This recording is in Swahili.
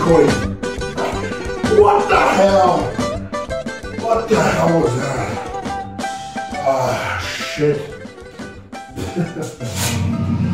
coin. What the hell? What the hell was that? Ah, shit.